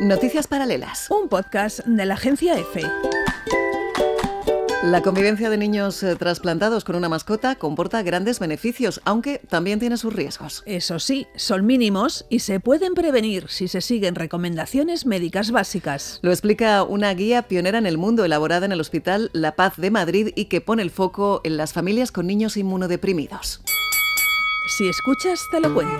Noticias Paralelas. Un podcast de la agencia EFE. La convivencia de niños trasplantados con una mascota comporta grandes beneficios, aunque también tiene sus riesgos. Eso sí, son mínimos y se pueden prevenir si se siguen recomendaciones médicas básicas. Lo explica una guía pionera en el mundo elaborada en el Hospital La Paz de Madrid y que pone el foco en las familias con niños inmunodeprimidos. Si escuchas, te lo cuento.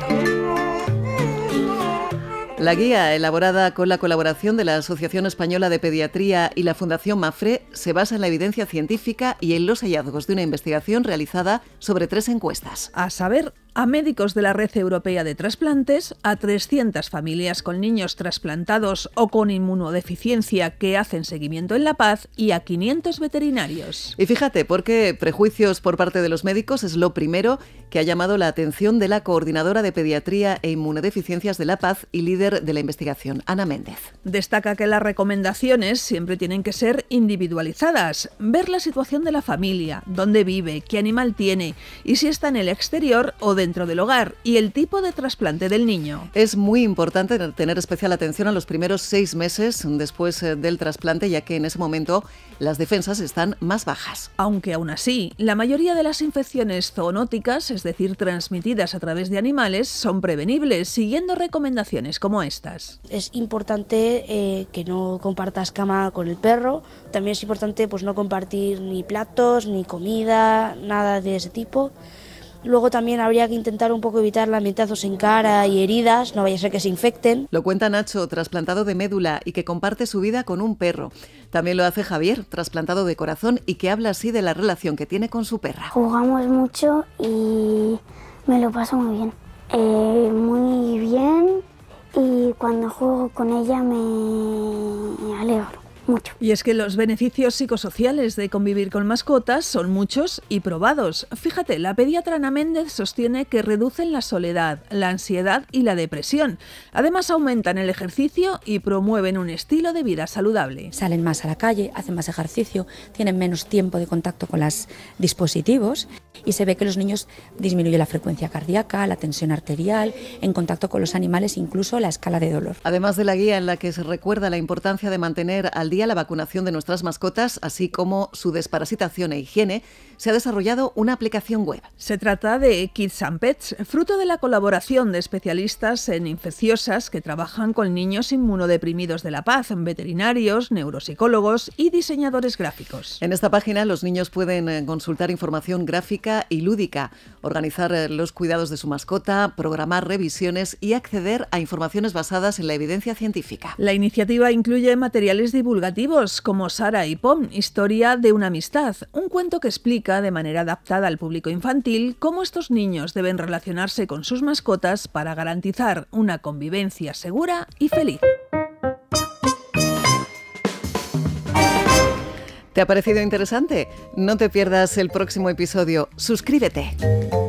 La guía, elaborada con la colaboración de la Asociación Española de Pediatría y la Fundación Mafre, se basa en la evidencia científica y en los hallazgos de una investigación realizada sobre 3 encuestas. A saber, a médicos de la Red Europea de Trasplantes, a 300 familias con niños trasplantados o con inmunodeficiencia que hacen seguimiento en La Paz y a 500 veterinarios. Y fíjate, porque prejuicios por parte de los médicos es lo primero que ha llamado la atención de la coordinadora de Pediatría e Inmunodeficiencias de La Paz y líder de la investigación, Ana Méndez. Destaca que las recomendaciones siempre tienen que ser individualizadas, ver la situación de la familia, dónde vive, qué animal tiene y si está en el exterior o dentro del hogar y el tipo de trasplante del niño. Es muy importante tener especial atención a los primeros 6 meses después del trasplante, ya que en ese momento las defensas están más bajas. Aunque aún así, la mayoría de las infecciones zoonóticas, es decir, transmitidas a través de animales, son prevenibles siguiendo recomendaciones como estas. Es importante que no compartas cama con el perro. También es importante no compartir ni platos, ni comida, nada de ese tipo. Luego también habría que intentar un poco evitar lametazos en cara y heridas, no vaya a ser que se infecten. Lo cuenta Nacho, trasplantado de médula y que comparte su vida con un perro. También lo hace Javier, trasplantado de corazón y que habla así de la relación que tiene con su perra. Jugamos mucho y me lo paso muy bien. Muy bien, y cuando juego con ella me alegro mucho. Y es que los beneficios psicosociales de convivir con mascotas son muchos y probados. Fíjate, la pediatra Ana Méndez sostiene que reducen la soledad, la ansiedad y la depresión. Además, aumentan el ejercicio y promueven un estilo de vida saludable. Salen más a la calle, hacen más ejercicio, tienen menos tiempo de contacto con los dispositivos y se ve que los niños disminuyen la frecuencia cardíaca, la tensión arterial, en contacto con los animales, incluso la escala de dolor. Además de la guía en la que se recuerda la importancia de mantener al día la vacunación de nuestras mascotas, así como su desparasitación e higiene, se ha desarrollado una aplicación web. Se trata de Kids and Pets, fruto de la colaboración de especialistas en infecciosas que trabajan con niños inmunodeprimidos de La Paz, veterinarios, neuropsicólogos y diseñadores gráficos. En esta página los niños pueden consultar información gráfica y lúdica, organizar los cuidados de su mascota, programar revisiones y acceder a informaciones basadas en la evidencia científica. La iniciativa incluye materiales divulgativos como Sara y Pom, historia de una amistad, un cuento que explica de manera adaptada al público infantil cómo estos niños deben relacionarse con sus mascotas para garantizar una convivencia segura y feliz. ¿Te ha parecido interesante? No te pierdas el próximo episodio. Suscríbete.